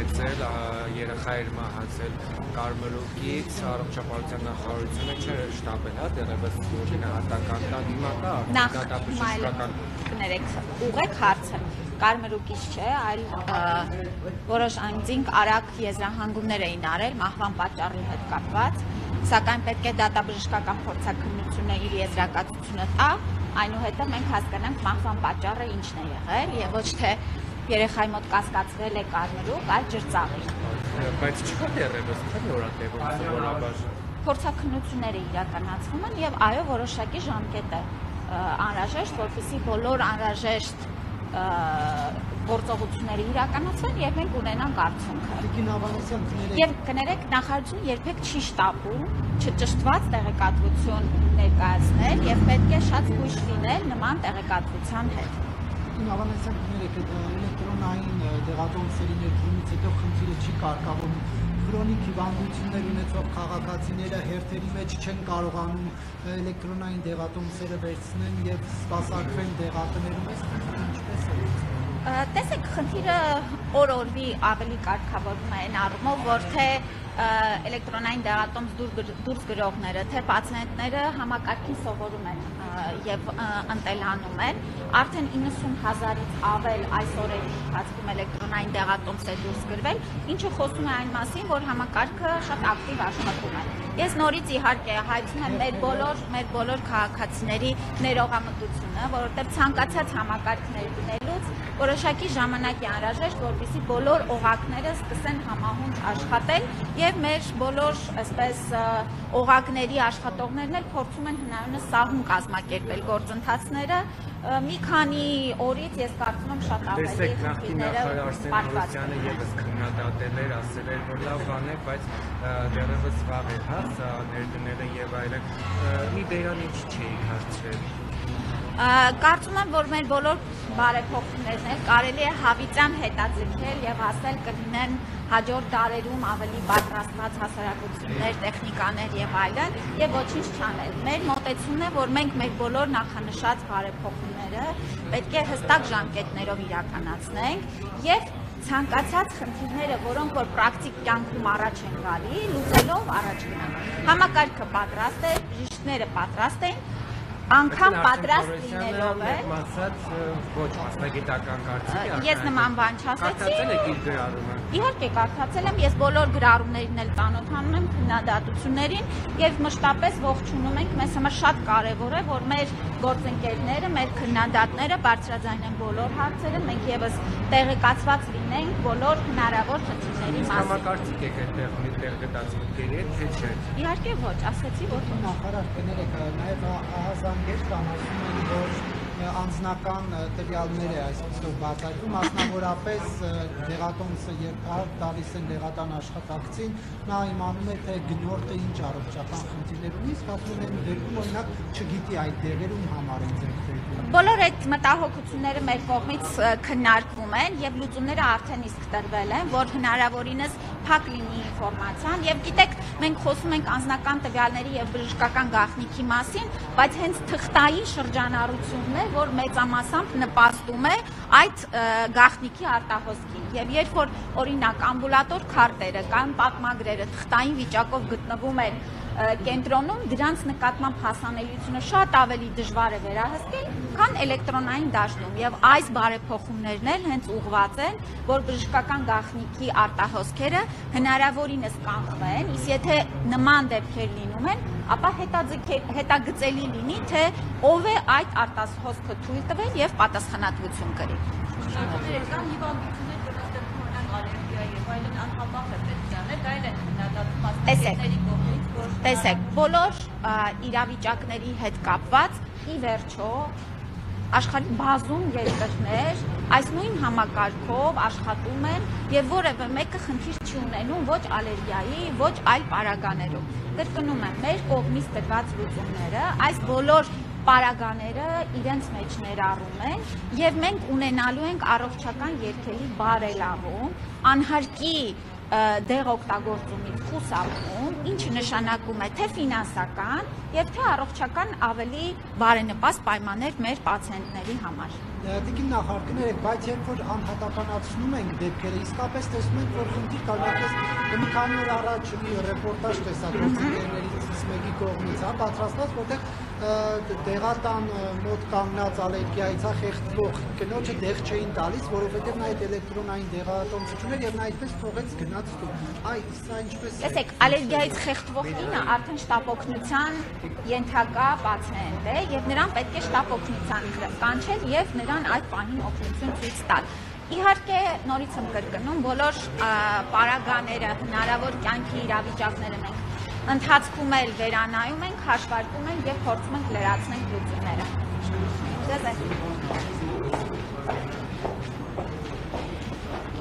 ունեցել, երեխայր մահացել կարմրուկից, առողջապահության նախարարությունը չէր շտապել, հա, դեռևս գնահատական տա, հիմա կա դատաբժշկական կներեք, ուղեք հարցը կարմրուկից չէ, այլ որոշ անձինք արագ եզրահանգումներ էին արել մահվան պատճառի հետ կապված, սակայն պետք է դատաբժշկական փորձաքննությունը իր եզրակացությունը տա, այնուհետև մենք հասկանանք մահվան պատճառը ինչն է եղել եւ ոչ թե երեխայի մոտ կասկածվել է կարմրուկ, այլ ջրծաղի։ Բայց չկա դեռևս քանի օր է տևում սովորաբար։ Փորձաքննությունները իրականացվում են եւ այո, որոշակի ժամկետ է անհրաժեշտ, որպեսզի բոլոր անհրաժեշտ գործողությունները իրականացվեն եւ մենք ունենանք արդյունքը։ Եվ կներեք, նախարարությունը երբեք չի շտապում չճշտված տեղեկատվություն ներկայացնել եւ պետք է շատ զգույշ լինել նման տեղեկատվության հետ։ Ավանեսյան կներեք, էլեկտրոնային դեղատոմսերի ներդրումից հետո խնդիրը չի կարգավորվում։ Քրոնիկ հիվանդություններ ունեցող քաղաքացիները հերթերի մեջ չեն կարողանում էլեկտրոնային դեղատոմսերը վերցնեն եւ սպասարկվեն դեղատներում, ինչպես է։ Տեսեք, խնդիրը օր-օրվի ավելի կարգավորվում է այն առումով, որ թե էլեկտրոնային դեղատոմս դուրս գրողները, թե պացիենտները համակարգին սովորում են եւ ընտելանում են, արդեն 90,000-ից ավել այս օրերի ընթացքում էլեկտրոնային դեղատոմս է դուրս գրվել, ինչը խոսում է այն մասին, որ համակարգը շատ ակտիվ աշխատում է։ Ես նորից իհարկե հայցում եմ մեր բոլոր քաղաքացիների ներողամտությունը, որովհետև ցանկացած համակարգներ դնելուց որոշակի ժամանակ է անհրաժեշտ, որպեսզի բոլոր օղակները սկսեն համահունչ աշխատել եւ մեր բոլոր այսպես օղակների աշխատողներն էլ փորձում են հնարավորինս սահուն կազմակերպել գործընթացները։ Մի քանի օրից ես կարծում եմ շատ ավելի տեսեք, նախկին նախարար Արսեն Մարոսյանը ևս քննադատել էր, ասել էր, որ լավ բան է, բայց դեռևս վաղ է, հա, սա ներդնելը եւ այլն։ Մի բերանից չէիք հարցրել։ Կարծում եմ, որ մեր բոլոր բարեփոխումներն էլ կարելի է հավիտյան հետաձգել եւ ասել կլինեն հաջորդ դարերում ավելի պատրաստված հասարակություններ, տեխնիկաներ եւ այլն, եւ ոչինչ չանել։ Մեր մոտեցումն է, որ մենք մեր բոլոր նախանշած բարեփոխումները պետք է հստակ ժամկետներով իրականացնենք եւ ցանկացած խնդիրները, որոնք որ պրակտիկ կյանքում առաջ են գալի, լուծելով առաջ գնանք։ Համակարգը պատրաստ է, բժիշկները պատրաստ են, անգամ պատրաստ լինելով է։ Ոչ մասնագիտական կարծիք է։ Ես նման բան չասեցի։ Կարծացել եք իր գրառումը։ Իհարկե կարծացել եմ, ես բոլոր գրառումներին էլ ծանոթանում եմ, քննադատություններին եւ մշտապես ողջունում ենք, մեզ համար շատ կարեւոր է, որ մեր գործընկերները, մեր քննադատները բարձրաձայնեն բոլոր հարցերը, մենք եւս տեղեկացված լինենք բոլոր հնարավոր խնդիրների մասին։ Համակարծիք եք այդտեղ ունի տեղեկատվության մտքերի հետ, թե չէ։ Իհարկե ոչ, ասեցի, որ նախարար կներեք, նաեւ ահազանգեր կան, ասում են, որ անձնական տվյալներ է այսպիսով բացակայում, մասնավորապես դեղատոմսը երբ տալիս են դեղատան աշխատակցին, նա իմանում է, թե գնորդը ինչ առողջական խնդիրներ ունի, իսկ ասում են դեպքում օրինակ չգիտի այդ դեղերում համար են ձեռքբերվում։ Բոլոր այդ մտահոգությունները մեր կողմից քննարկվում են եւ լուծումները արդեն իսկ տրվել են, որ հնարավորինս փակ լինի ինֆորմացիան եւ գիտեք, մենք խոսում ենք անձնական տվյալների եւ բժշկական գաղտնիքի մասին, բայց հենց թղթային շրջանառությունն է, որ մեծամասամբ նպաստում է այդ գաղտնիքի արտահոսքին։ Եվ երբ որ օրինակ ամբուլատոր քարտերը կամ պատմագրերը թղթային վիճակով գտնվում են կենտրոնում, դրանց նկատմամբ հասանելիությունը շատ ավելի դժվար է վերահսկել, քան էլեկտրոնային դաշտում։ Եվ այս բարեփոխումներն էլ հենց ուղղված են, որ բժշկական գաղտնիքի արտահոսքերը հնարավորինս կանխվեն, իսկ եթե նման դեպքեր լինում են, ապա հետագծելի լինի, թե ով է այդ արտահոսքը թույլ տվել եւ պատասխանատվություն կրի։ Տեսեք, բոլոր իրավիճակների հետ կապված ի վերջո աշխարհի բազում երկրներ այս նույն համակարգով աշխատում են եւ որևէ մեկը խնդիր չի ունենում ոչ ալերգիայի, ոչ այլ պարագաներով։ Կրկնում եմ, մեր կողմից տրված լուծումները այս բոլոր պարագաները իրենց մեջ ներառում են եւ մենք ունենալու ենք առողջական երթերի բարելավում, անհարկի դեղ օգտագործումից խուսափում, ինչը նշանակում է թե ֆինանսական եւ թե առողջական ավելի բարենպաստ պայմաններ մեր պացիենտների համար։ Տիկին նախարար կներեք, բայց երբ որ անհատականացնում ենք դեպքերը, իսկապես տեսնում ենք, որ խնդիր կա, ես մի քանի օր առաջ մի ռեպորտաժ տեսա գործընկերներից մեկի կողմից, պատրաստված, որտեղ դեղատան մոտ կանգնած ալերգիայից խեղդվող կնոջը դեղ չէին տալիս, որովհետև նա այդ էլեկտրոնային դեղատոմսություն էր եւ նա այդպես թողեց գնաց տուն։ Այ սա ինչպես է։ Տեսեք, ալերգիայից խեղդվող կինը արդեն շտապօգնության ենթակա պացիենտ է եւ նրան պետք է շտապօգնության կանչել եւ նրան այդ պահին օգնություն ցույց տալ։ Իհարկե, նորից եմ կրկնում, բոլոր պարագաները, հնարավոր կյանքի իրավիճակները մենք ընթացքում էլ վերանայում ենք, հաշվարկում ենք եւ փորձում ենք լրացնել լուծումները։ Ձեզ է։